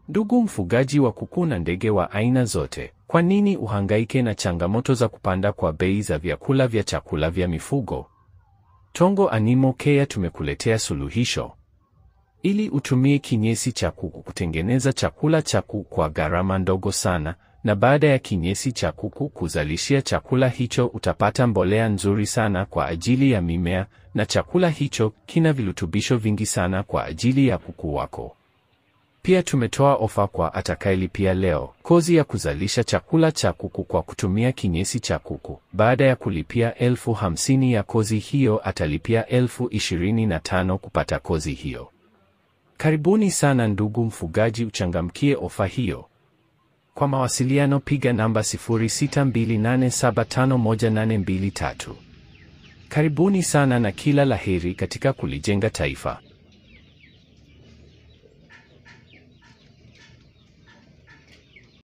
Ndugu mfugaji wa kuku na ndege wa aina zote, kwa nini uhangaike na changamoto za kupanda kwa bei za vyakula vya chakula vya mifugo? Tongo Animal Care tumekuletea suluhisho. Ili utumie kinyesi cha kuku kutengeneza chakula cha kuku kwa gharama ndogo sana, na baada ya kinyesi cha kuku kuzalishia chakula hicho utapata mbolea nzuri sana kwa ajili ya mimea, na chakula hicho kina virutubisho vingi sana kwa ajili ya kuku wako. Pia tumetoa ofa kwa atakayelipia leo kozi ya kuzalisha chakula cha kuku kwa kutumia kinyesi cha kuku. Baada ya kulipia 50,000 ya kozi hiyo atalipia 25,000 kupata kozi hiyo. Karibuni sana ndugu mfugaji, uchangamkie ofa hiyo. Kwa mawasiliano piga namba 0628751823. Karibuni sana na kila laheri katika kulijenga taifa.